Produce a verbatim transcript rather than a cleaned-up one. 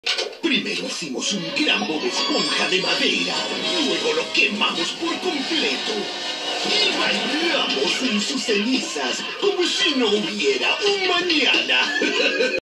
Primero hicimos un gran Bob Esponja de madera, luego lo quemamos por completo y bailamos en sus cenizas como si no hubiera un mañana.